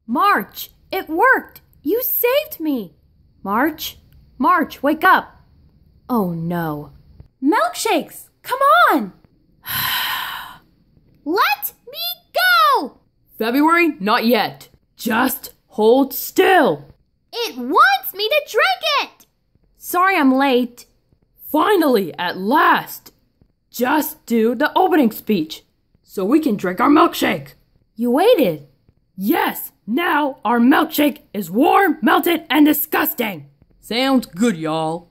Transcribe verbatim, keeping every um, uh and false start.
March, it worked! You saved me! March? March, wake up! Oh no. Milkshakes, come on! Let me go! February, not yet. Just hold still. It wants me to drink it! Sorry I'm late. Finally, at last. Just do the opening speech so we can drink our milkshake. You waited. Yes, now our milkshake is warm, melted, and disgusting. Sounds good, y'all.